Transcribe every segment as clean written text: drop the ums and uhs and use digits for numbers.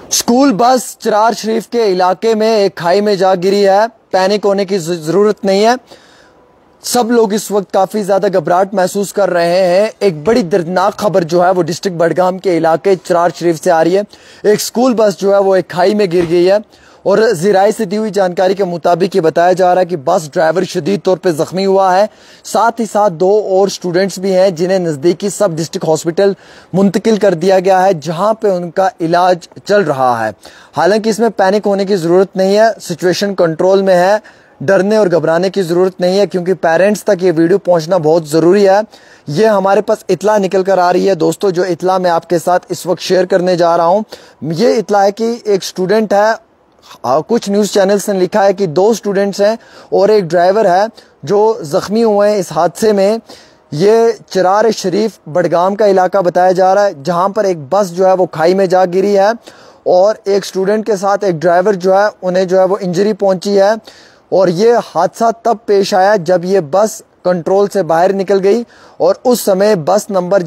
School bus चिरार शरीफ के इलाके में एक खाई में जा गिरी है। पैनिक होने की जरूरत नहीं है। सब लोग इस वक्त काफी ज्यादा घबराहट महसूस कर रहे हैं। एक बड़ी दर्दनाक खबर जो है वो डिस्ट्रिक्ट बडगाम के इलाके चिरार शरीफ से आ रही है। एक स्कूल बस जो है वो एक खाई में गिर गई है और ज़राए से दी हुई जानकारी के मुताबिक ये बताया जा रहा है कि बस ड्राइवर शदीद तौर पे जख्मी हुआ है। साथ ही साथ दो और स्टूडेंट्स भी हैं जिन्हें नज़दीकी सब डिस्ट्रिक्ट हॉस्पिटल मुंतकिल कर दिया गया है, जहां पे उनका इलाज चल रहा है। हालांकि इसमें पैनिक होने की ज़रूरत नहीं है, सिचुएशन कंट्रोल में है। डरने और घबराने की ज़रूरत नहीं है क्योंकि पेरेंट्स तक ये वीडियो पहुंचना बहुत ज़रूरी है। ये हमारे पास इतला निकल कर आ रही है दोस्तों, जो इतला मैं आपके साथ इस वक्त शेयर करने जा रहा हूँ। ये इतला है कि एक स्टूडेंट है, कुछ न्यूज़ चैनल्स ने लिखा है कि दो स्टूडेंट्स हैं और एक ड्राइवर है जो ज़ख्मी हुए हैं इस हादसे में। ये चिरार शरीफ बडगाम का इलाका बताया जा रहा है, जहां पर एक बस जो है वो खाई में जा गिरी है और एक स्टूडेंट के साथ एक ड्राइवर जो है उन्हें जो है वो इंजरी पहुंची है। और ये हादसा तब पेश आया जब ये बस कंट्रोल से बाहर निकल गई और उस समय बस नंबर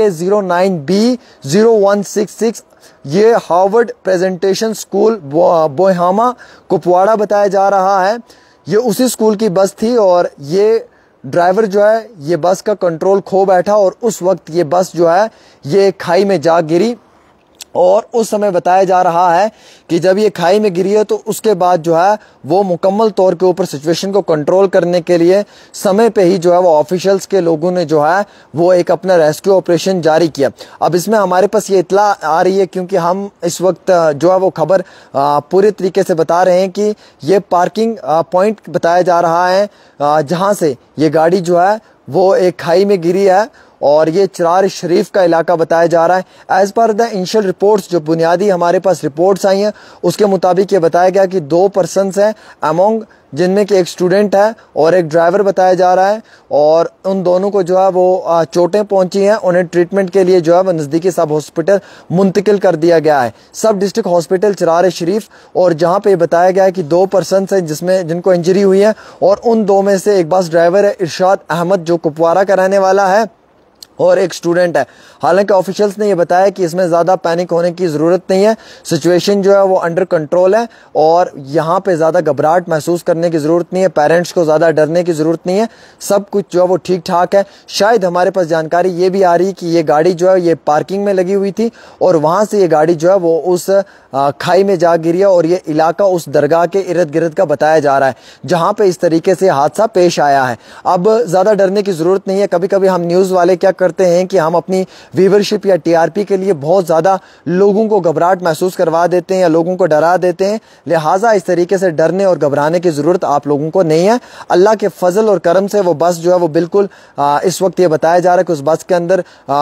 JK09B0166 ये Harvard presentation school Bohama Kupwara बताया जा रहा है, ये उसी स्कूल की बस थी। और ये ड्राइवर जो है ये बस का कंट्रोल खो बैठा और उस वक्त ये बस जो है ये खाई में जा गिरी। और उस समय बताया जा रहा है कि जब ये खाई में गिरी है तो उसके बाद जो है वो मुकम्मल तौर के ऊपर सिचुएशन को कंट्रोल करने के लिए समय पे ही जो है वो ऑफिशियल्स के लोगों ने जो है वो एक अपना रेस्क्यू ऑपरेशन जारी किया। अब इसमें हमारे पास ये इतला आ रही है क्योंकि हम इस वक्त जो है वो खबर पूरे तरीके से बता रहे हैं कि ये पार्किंग पॉइंट बताया जा रहा है जहाँ से ये गाड़ी जो है वो एक खाई में गिरी है और ये चिरार शरीफ का इलाका बताया जा रहा है। As per the initial reports, जो बुनियादी हमारे पास रिपोर्ट्स आई हैं उसके मुताबिक ये बताया गया कि दो पर्सन्स हैं अमोंग, जिनमें कि एक स्टूडेंट है और एक ड्राइवर बताया जा रहा है। और उन दोनों को जो है वो चोटें पहुंची हैं, उन्हें ट्रीटमेंट के लिए जो है वो नज़दीकी सब हॉस्पिटल मुंतकिल कर दिया गया है, सब डिस्ट्रिक्ट हॉस्पिटल चिरार शरीफ। और जहां पे बताया गया है कि दो पर्सन्स हैं जिनको इंजरी हुई है और उन दो में से एक बस ड्राइवर है इरशाद अहमद जो कुपवाड़ा का रहने वाला है और एक स्टूडेंट है। हालांकि ऑफिशियल्स ने यह बताया कि इसमें ज़्यादा पैनिक होने की ज़रूरत नहीं है, सिचुएशन जो है वो अंडर कंट्रोल है और यहाँ पे ज़्यादा घबराहट महसूस करने की ज़रूरत नहीं है, पेरेंट्स को ज़्यादा डरने की ज़रूरत नहीं है, सब कुछ जो है वो ठीक ठाक है। शायद हमारे पास जानकारी ये भी आ रही है कि ये गाड़ी जो है ये पार्किंग में लगी हुई थी और वहाँ से ये गाड़ी जो है वो उस खाई में जा गिरी है और ये इलाका उस दरगाह के इर्द गिर्द का बताया जा रहा है जहाँ पे इस तरीके से हादसा पेश आया है। अब ज़्यादा डरने की ज़रूरत नहीं है। कभी कभी हम न्यूज़ वाले क्या करते हैं कि हम अपनी व्यूवरशिप या टीआरपी के लिए बहुत ज़्यादा लोगों को घबराहट महसूस करवा देते हैं या लोगों को डरा देते हैं, लिहाजा इस तरीके से डरने और घबराने की ज़रूरत आप लोगों को नहीं है। अल्लाह के फजल और करम से वो बस जो है वो बिल्कुल इस वक्त ये बताया जा रहा है कि उस बस के अंदर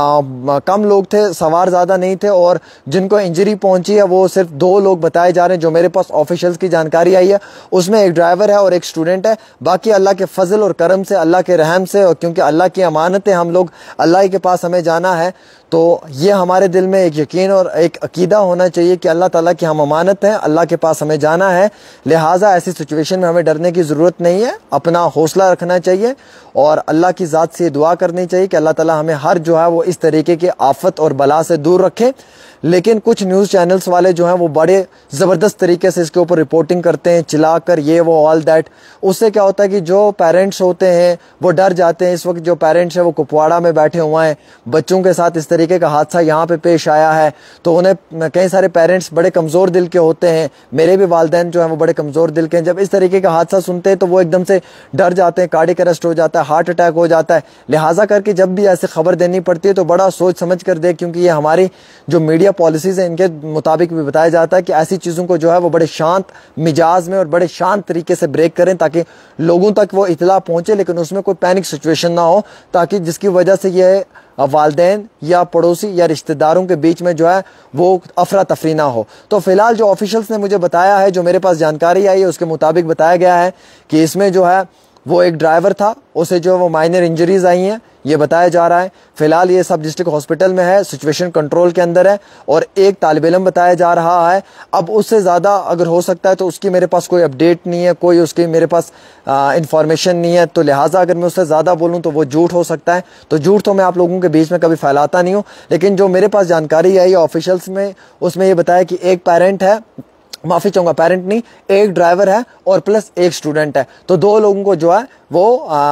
कम लोग थे, सवार ज़्यादा नहीं थे और जिनको इंजरी पहुंची है वो सिर्फ दो लोग बताए जा रहे हैं। जो मेरे पास ऑफिशियल्स की जानकारी आई है उसमें एक ड्राइवर है और एक स्टूडेंट है। बाकी अल्लाह के फजल और करम से, अल्लाह के रहम से, और क्योंकि अल्लाह की अमानत है, हम लोग अल्लाह के पास हमें जाना है, तो ये हमारे दिल में एक यकीन और एक अकीदा होना चाहिए कि अल्लाह ताला की हम अमानत हैं, अल्लाह के पास हमें जाना है। लिहाजा ऐसी सिचुएशन में हमें डरने की ज़रूरत नहीं है, अपना हौसला रखना चाहिए और अल्लाह की ज़ात से दुआ करनी चाहिए कि अल्लाह ताला हमें हर जो है वो इस तरीके के आफत और बला से दूर रखे। लेकिन कुछ न्यूज़ चैनल्स वाले जो हैं वो बड़े ज़बरदस्त तरीके से इसके ऊपर रिपोर्टिंग करते हैं, चिल्लाकर ये वो ऑल दैट। उससे क्या होता है कि जो पेरेंट्स होते हैं वो डर जाते हैं। इस वक्त जो पेरेंट्स हैं वो कुपवाड़ा में बैठे हुए हैं, बच्चों के साथ इस तरीके का हादसा यहाँ पे पेश आया है, तो उन्हें कई सारे पेरेंट्स बड़े कमज़ोर दिल के होते हैं। मेरे भी वालिदैन जो हैं वो बड़े कमज़ोर दिल के हैं। जब इस तरीके का हादसा सुनते हैं तो वो एकदम से डर जाते हैं, कार्डियक अरेस्ट हो जाता है, हार्ट अटैक हो जाता है। लिहाजा करके जब भी ऐसी खबर देनी पड़ती है तो बड़ा सोच समझ कर दे, क्योंकि ये हमारी जो मीडिया पॉलिसीज़ हैं इनके मुताबिक भी बताया जाता है कि ऐसी चीज़ों को जो है वो बड़े शांत मिजाज में और बड़े शांत तरीके से ब्रेक करें ताकि लोगों तक वो इतला पहुँचे, लेकिन उसमें कोई पैनिक सिचुएशन ना हो, ताकि जिसकी वजह से ये वालिदैन या पड़ोसी या रिश्तेदारों के बीच में जो है वो अफरा तफरी ना हो। तो फिलहाल जो ऑफिशियल्स ने मुझे बताया है, जो मेरे पास जानकारी आई है उसके मुताबिक बताया गया है कि इसमें जो है वो एक ड्राइवर था, उसे जो वो माइनर इंजरीज आई हैं ये बताया जा रहा है। फिलहाल ये सब डिस्ट्रिक्ट हॉस्पिटल में है, सिचुएशन कंट्रोल के अंदर है। और एक तालिब इल्म बताया जा रहा है, अब उससे ज़्यादा अगर हो सकता है तो उसकी मेरे पास कोई अपडेट नहीं है, कोई उसकी मेरे पास इंफॉर्मेशन नहीं है, तो लिहाजा अगर मैं उससे ज़्यादा बोलूँ तो वो झूठ हो सकता है। तो झूठ तो मैं आप लोगों के बीच में कभी फैलाता नहीं हूँ, लेकिन जो मेरे पास जानकारी आई ऑफिशियल्स में, उसमें ये बताया कि एक पेरेंट है, माफी चाहूंगा पेरेंट नहीं, एक ड्राइवर है और प्लस एक स्टूडेंट है। तो 2 लोगों को जो है वो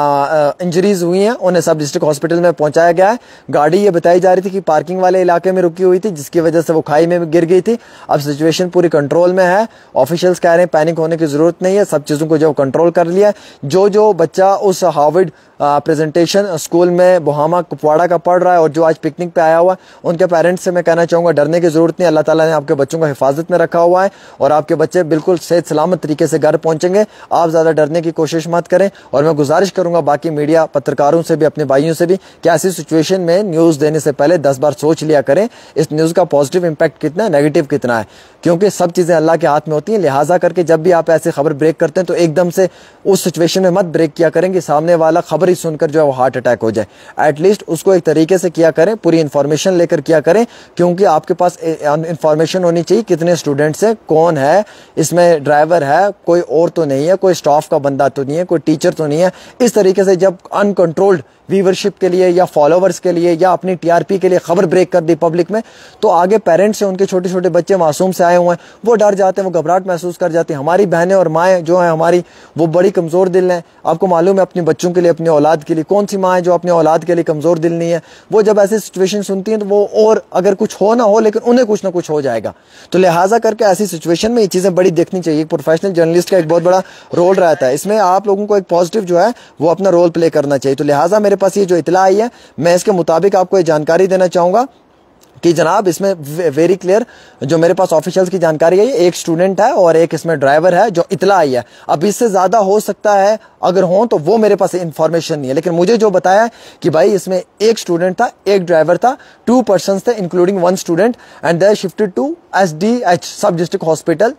इंजरीज हुई हैं, उन्हें सब डिस्ट्रिक्ट हॉस्पिटल में पहुंचाया गया है। गाड़ी ये बताई जा रही थी कि पार्किंग वाले इलाके में रुकी हुई थी, जिसकी वजह से वो खाई में गिर गई थी। अब सिचुएशन पूरी कंट्रोल में है। ऑफिशियल्स कह रहे हैं पैनिक होने की जरूरत नहीं है, सब चीजों को जो कंट्रोल कर लिया है। जो बच्चा उस हार्वर्ड प्रेजेंटेशन स्कूल में बोहामा कुपवाड़ा का पढ़ रहा है और जो आज पिकनिक पे आया हुआ है, उनके पेरेंट्स से मैं कहना चाहूंगा डरने की जरूरत नहीं। अल्लाह ताला ने आपके बच्चों को हिफाजत में रखा हुआ है और आपके बच्चे बिल्कुल सेहत सलामत तरीके से घर पहुंचेंगे। आप ज्यादा डरने की कोशिश मत करें। और मैं गुजारिश करूंगा बाकी मीडिया पत्रकारों से भी, अपने भाइयों से भी, कि ऐसी सिचुएशन में न्यूज देने से पहले 10 बार सोच लिया करें इस न्यूज का पॉजिटिव इंपैक्ट कितना है, नेगेटिव कितना है, क्योंकि सब चीजें अल्लाह के हाथ में होती हैं। लिहाजा करके जब भी आप ऐसी खबर ब्रेक करते हैं तो एकदम से उस सिचुएशन में मत ब्रेक किया करें कि सामने वाला खबर ही सुनकर जो है वो हार्ट अटैक हो जाए। एटलीस्ट उसको एक तरीके से किया करें, पूरी इंफॉर्मेशन लेकर किया करें, क्योंकि आपके पास इंफॉर्मेशन होनी चाहिए कितने स्टूडेंट्स हैं, कौन है इसमें, ड्राइवर है, कोई और तो नहीं है, कोई स्टाफ का बंदा तो नहीं है, कोई टीचर तो नहीं है। इस तरीके से जब अनकंट्रोल्ड व्यूवरशिप के लिए या फॉलोवर्स के लिए या अपनी टीआरपी के लिए खबर ब्रेक कर दी पब्लिक में, तो आगे पेरेंट्स से, उनके छोटे छोटे बच्चे मासूम से आए हुए हैं, वो डर जाते हैं, वो घबराहट महसूस कर जाती हैं। हमारी बहनें और माएँ जो हैं हमारी, वो बड़ी कमज़ोर दिल हैं। आपको मालूम है अपने बच्चों के लिए, अपनी औलाद के लिए, कौन सी माँ है जो अपने औलाद के लिए कमज़ोर दिल नहीं है। वो जब ऐसी सिचुएशन सुनती हैं तो वो, और अगर कुछ हो ना हो लेकिन उन्हें कुछ ना कुछ हो जाएगा। तो लिहाजा करके ऐसी सिचुएशन में ये चीज़ें बड़ी देखनी चाहिए। प्रोफेशनल जर्नलिस्ट का एक बहुत बड़ा रोल रहता है इसमें, आप लोगों को एक पॉजिटिव जो है वो अपना रोल प्ले करना चाहिए। तो लिहाजा मेरे पास ये जो इतला आई है, मैं इसके मुताबिक आपको ये जानकारी देना चाहूंगा कि जनाब इसमें वेरी क्लियर जो मेरे पास ऑफिशियल्स की जानकारी है, एक स्टूडेंट है और एक इसमें ड्राइवर है जो इतला आई है। अब इससे ज्यादा हो सकता है, अगर हो तो वो मेरे पास इंफॉर्मेशन नहीं है, लेकिन मुझे जो बताया कि भाई इसमें एक स्टूडेंट था, एक ड्राइवर था, 2 पर्सन्स थे including 1 student, and they shifted to SDH sub district hospital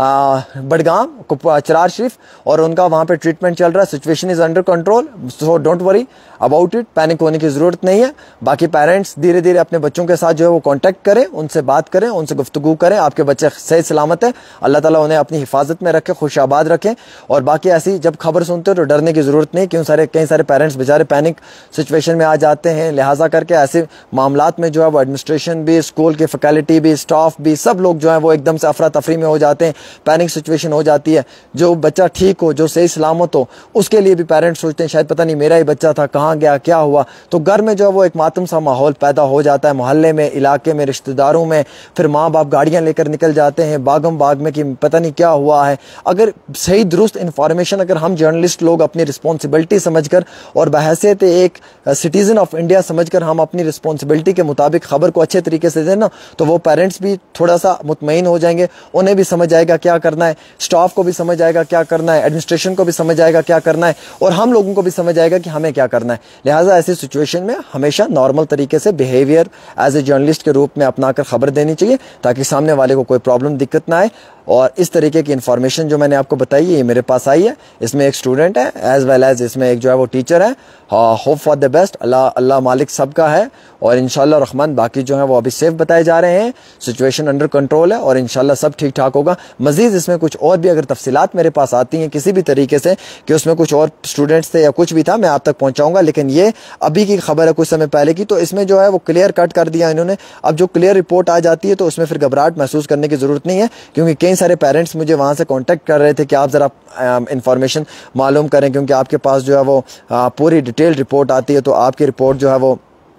Budgam Charar Sharif, और उनका वहां पे ट्रीटमेंट चल रहा है। Situation is under control, so don't worry about it, panic होने की जरूरत नहीं है। बाकी पेरेंट्स धीरे धीरे अपने बच्चों के साथ जो है वो कांटेक्ट करें, उनसे बात करें, उनसे गुफ्तगू करें। आपके बच्चे सही सलामत है, अल्लाह ताला उन्हें अपनी हिफाजत में रखे, खुशआबाद रखें। और बाकी ऐसी जब खबर सुनते हो तो डरने की जरूरत नहीं, क्यों कई सारे पेरेंट्स बेचारे पैनिक सिचुएशन में आ जाते हैं। लिहाजा करके ऐसे मामलात में जो है वो एडमिनिस्ट्रेशन भी, स्कूल की फैकल्टी भी, स्टाफ भी, सब लोग जो है वो एकदम से अफरा तफरी में हो जाते हैं, पैनिक सिचुएशन हो जाती है। जो बच्चा ठीक हो, जो सही सलामत हो, उसके लिए भी पेरेंट्स सोचते हैं शायद पता नहीं मेरा ही बच्चा था, कहाँ गया, क्या हुआ। तो घर में जो है वो एक मातम सा माहौल पैदा हो जाता है, मोहल्ले में, इलाके में, रिश्तेदारों में। फिर माँ बाप गाड़ियां लेकर निकल जाते हैं बागम बाग में कि पता नहीं क्या हुआ है। अगर सही दुरुस्त इंफॉर्मेशन अगर हम जर्नलिस्ट लोग अपनी रिस्पॉन्सिबिलिटी समझकर और बहैसियत एक सिटीजन ऑफ इंडिया समझकर हम अपनी रिस्पॉन्सिबिलिटी के मुताबिक खबर को अच्छे तरीके से देना, तो वो पेरेंट्स भी थोड़ा सा मुतमईन हो जाएंगे, उन्हें भी समझ आएगा क्या करना है, स्टाफ को भी समझ आएगा क्या करना है, एडमिनिस्ट्रेशन को भी समझ आएगा क्या करना है, और हम लोगों को भी समझ आएगा कि हमें क्या करना है। लिहाजा ऐसी सिचुएशन में हमेशा नॉर्मल तरीके से बिहेवियर एज ए जर्नलिस्ट के रूप में अपनाकर खबर देनी चाहिए, ताकि सामने वाले को कोई प्रॉब्लम, दिक्कत ना आए। और इस तरीके की इन्फॉर्मेशन जो मैंने आपको बताई है ये मेरे पास आई है। इसमें एक स्टूडेंट है एज वेल एज इसमें एक जो है वो टीचर है। होप फॉर द बेस्ट, अल्लाह मालिक सबका है, और इंशाल्लाह रहमान बाकी जो है वो अभी सेफ बताए जा रहे हैं। सिचुएशन अंडर कंट्रोल है और इंशाल्लाह सब ठीक ठाक होगा। मजीद इसमें कुछ और भी अगर तफसीलात मेरे पास आती हैं किसी भी तरीके से कि उसमें कुछ और स्टूडेंट्स थे या कुछ भी था, मैं आप तक पहुंचाऊंगा। लेकिन ये अभी की खबर है कुछ समय पहले की, तो इसमें जो है वो क्लियर कट कर दिया इन्होंने। अब जो क्लियर रिपोर्ट आ जाती है तो उसमें फिर घबराहट महसूस करने की जरूरत नहीं है, क्योंकि कई सारे पेरेंट्स मुझे वहां से कांटेक्ट कर रहे थे कि आप जरा इंफॉर्मेशन मालूम करें, क्योंकि आपके पास जो है वो पूरी डिटेल रिपोर्ट आती है, तो आपकी रिपोर्ट जो है वो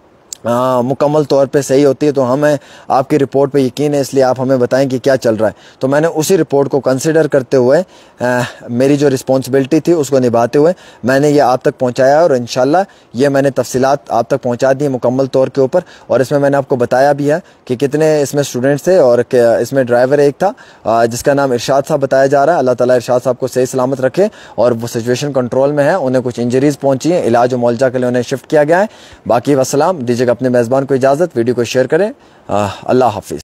मुकम्मल तौर पे सही होती है। तो हमें आपकी रिपोर्ट पे यकीन है, इसलिए आप हमें बताएं कि क्या चल रहा है। तो मैंने उसी रिपोर्ट को कंसिडर करते हुए मेरी जो रिस्पॉन्सिबिलिटी थी उसको निभाते हुए मैंने ये आप तक पहुंचाया, और इंशाल्लाह ये मैंने तफसीलात आप तक पहुंचा दी मुकम्मल तौर के ऊपर। और इसमें मैंने आपको बताया भी है कि कितने इसमें स्टूडेंट्स थे, और इसमें ड्राइवर एक था जिसका नाम इरशाद साहब बताया जा रहा है। अल्लाह ताला इरशाद साहब को सही सलामत रखे, और वो सिचुएशन कंट्रोल में है। उन्हें कुछ इंजरीज पहुंची हैं, इलाज और मुआवजा के लिए उन्हें शिफ्ट किया गया है। बाकी वसलाम, दीजिएगा अपने मेज़बान को इजाज़त। वीडियो को शेयर करें। अल्लाह हाफिज़।